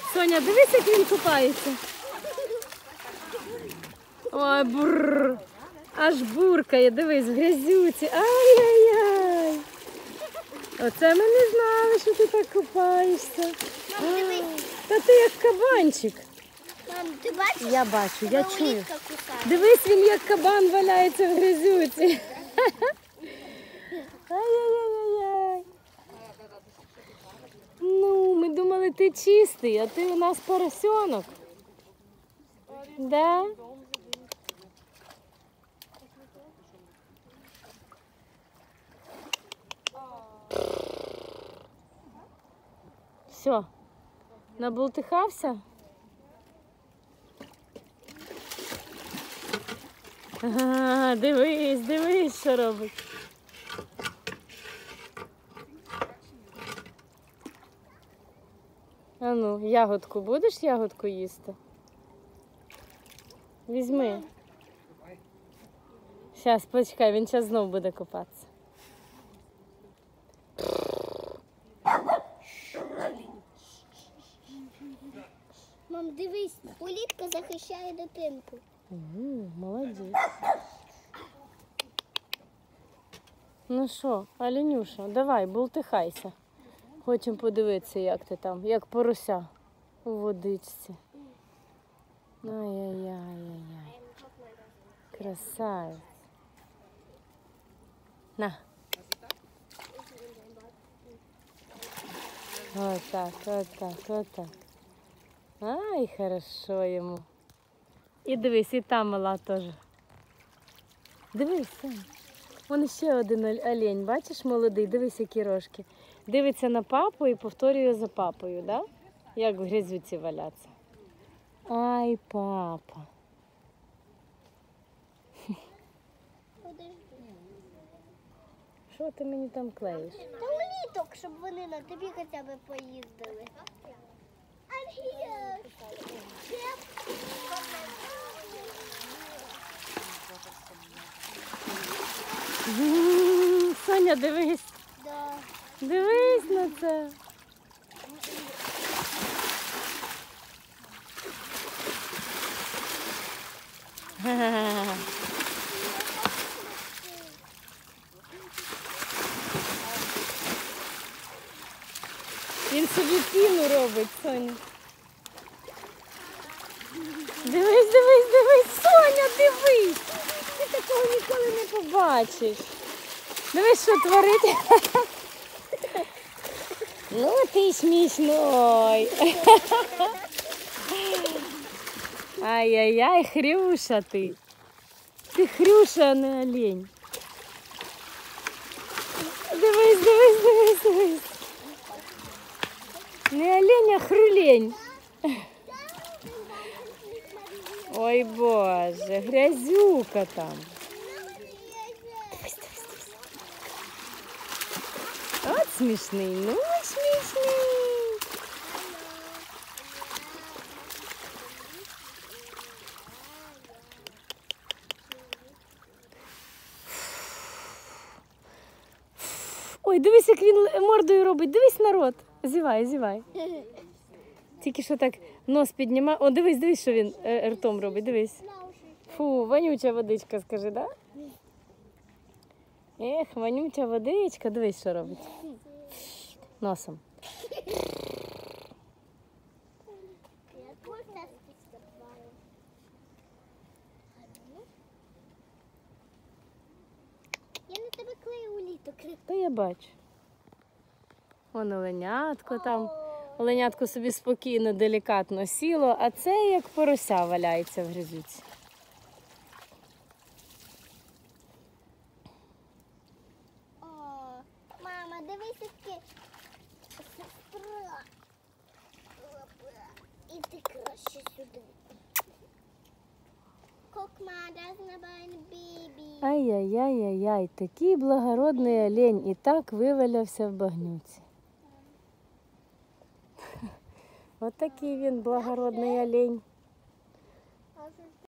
Соня, дивись, як він купається. Ой, бурр. Аж буркає, дивись, в грязюці. Ай-яй-яй. Оце ми не знали, що ти так купаєшся. Мам, дивись. Та ти як кабанчик. Мам, ти бачиш? Я бачу, я чую. Улітка кусає. Дивись, він як кабан валяється в грязюці. Ай-яй-яй-яй. Ну, ми думали, ти чистий, а ти у нас поросенок. Да? Все, набултихався? Ага, дивись, дивись, що робить. А ну, ягодку будеш ягодку їсти? Візьми. Зараз, почекай, він зараз знов буде купатися. Мам, дивись, улітка захищає дитинку. Молодець. Ну що, Аленюша, давай, бултихайся. Хочемо подивитися, як ти там, як порося у водичці. Ай-яй-яй-яй-яй. Красавець. На. Отак, отак, отак. Ай, хорошо йому. І дивись, і там мала теж. Дивись, Сань. Вон ще один олень, бачиш, молодий, дивись, які рожки. Дивиться на папу і повторює за папою, да? Як в грязюці валяться. Ай, папа. Що ти мені там клеїш? Та уліток, щоб вони на тобі хоча б поїздили. I'm here. Соня, дивись. Да. Дивись на це. Він собі піну робить, Соня. Дивись, дивись, дивись, Соня, дивись. Ти такого ніколи не побачиш. Дивись, що творить. Ну, ти смішной. Ай-яй-яй, Хрюша ти. Ти Хрюша, а не олень. Дивись, дивись, дивись, дивись. Не олень, а хрулень. Ой, Боже, грязюка там. От смішний, ну смішний. Ой, дивись, як він мордою робить. Дивись, народ. Зівай, зівай. Тільки що так нос піднімає. О, дивись, дивись, що він ртом робить, дивись. Фу, вонюча водичка, скажи, да? Ех, вонюча водичка, дивись, що робить. Носом. Я на тебе клею уліток. Та я бачу. Вон оленятко там. Оленятко собі спокійно, делікатно сіло, а це як порося валяється в грязюці. О, мама, дивись, яке сестра. Іди краще сюди. Ай-яй-яй-яй-яй, такий благородний олень і так вивалявся в багнюці. Отакий він благородний олень.